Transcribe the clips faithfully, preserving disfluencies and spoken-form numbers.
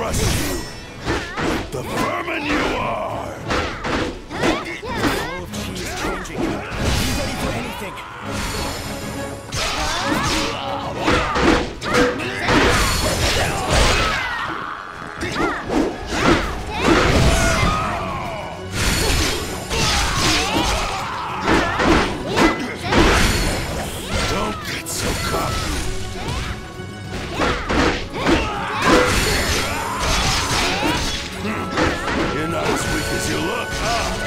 trust you. The vermin you are! All of Chi is changing. Be ready for anything. Don't get so cocky. You're not as weak as you look, huh?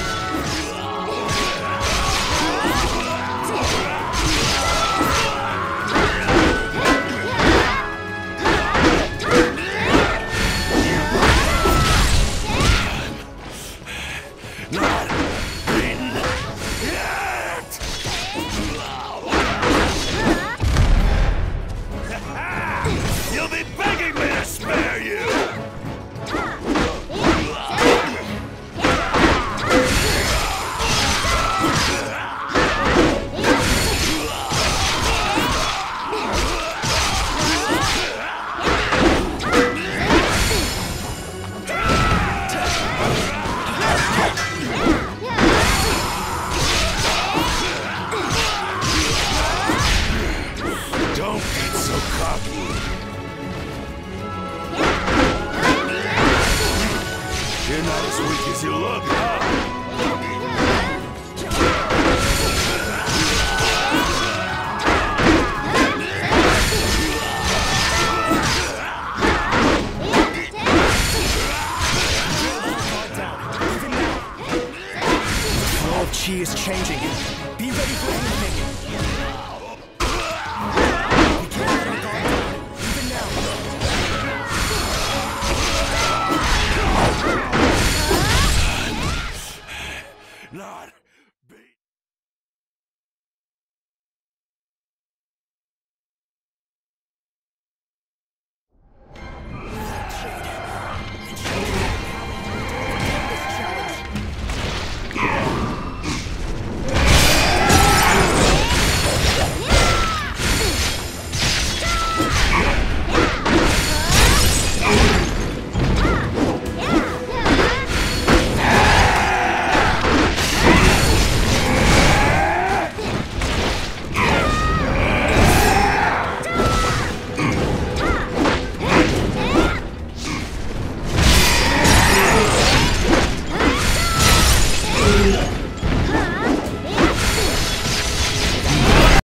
Not beaten yet! You'll be begging me to spare you! Don't get so cocky. You're not as weak as you look, huh? All of Chi is changing. Be ready for